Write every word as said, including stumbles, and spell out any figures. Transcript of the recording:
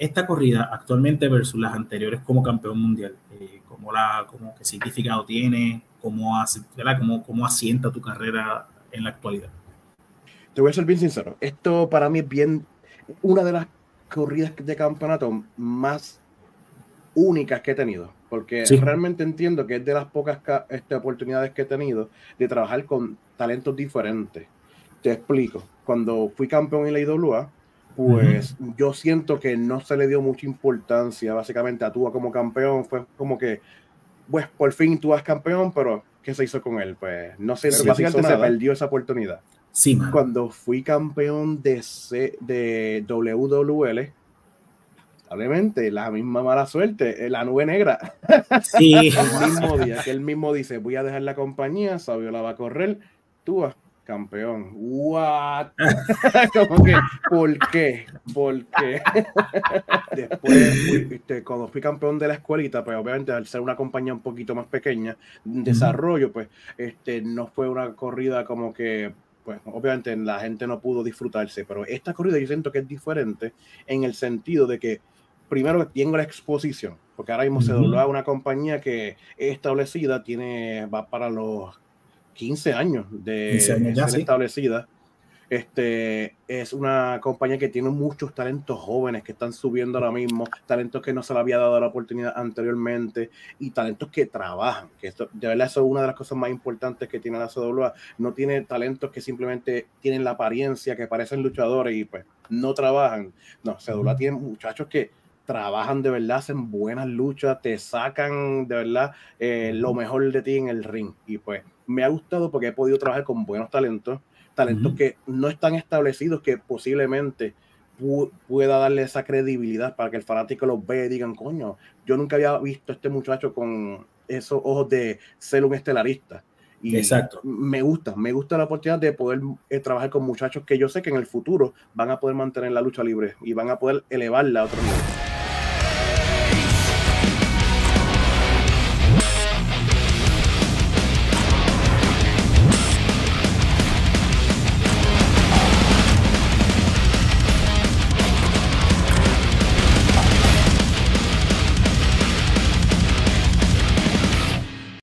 esta corrida actualmente versus las anteriores como campeón mundial, eh, ¿cómo, la, cómo, ¿qué significado tiene? ¿Cómo, hace, ¿cómo, ¿Cómo asienta tu carrera en la actualidad? Te voy a ser bien sincero. Esto para mí es bien una de las corridas de campeonato más únicas que he tenido, porque Sí. realmente entiendo que es de las pocas este, oportunidades que he tenido de trabajar con talentos diferentes. Te explico. Cuando fui campeón en la I W A, pues uh-huh. yo siento que no se le dio mucha importancia básicamente a Tua como campeón. Fue como que, pues por fin Tua es campeón, pero ¿qué se hizo con él? Pues no siento sí, que básicamente se, se perdió esa oportunidad. Sí, man. Cuando fui campeón de, C, de W W L, obviamente, la misma mala suerte, la nube negra. Sí. El mismo día que él mismo dice, voy a dejar la compañía, Saviola va a correr, tú vas campeón. What? Como que, ¿por qué? ¿Por qué? Después, fui, este, cuando fui campeón de la escuelita, pues obviamente al ser una compañía un poquito más pequeña, desarrollo, pues este, no fue una corrida como que, pues obviamente la gente no pudo disfrutarse, pero esta corrida yo siento que es diferente en el sentido de que primero tengo la exposición, porque ahora mismo uh-huh. se dobló a una compañía que es establecida, tiene, va para los quince años de quince años ya, ser sí. establecida. Este, es una compañía que tiene muchos talentos jóvenes que están subiendo ahora mismo, talentos que no se le había dado la oportunidad anteriormente y talentos que trabajan, que esto, de verdad eso es una de las cosas más importantes que tiene la C W A. No tiene talentos que simplemente tienen la apariencia, que parecen luchadores y pues no trabajan. No, C W A tiene muchachos que trabajan de verdad, hacen buenas luchas, te sacan de verdad eh, lo mejor de ti en el ring. Y pues me ha gustado porque he podido trabajar con buenos talentos, talentos uh-huh. que no están establecidos, que posiblemente pu- pueda darle esa credibilidad para que el fanático los vea y digan, coño, yo nunca había visto a este muchacho con esos ojos de ser un estelarista. Y exacto. me gusta, me gusta la oportunidad de poder eh, trabajar con muchachos que yo sé que en el futuro van a poder mantener la lucha libre y van a poder elevarla a otro nivel.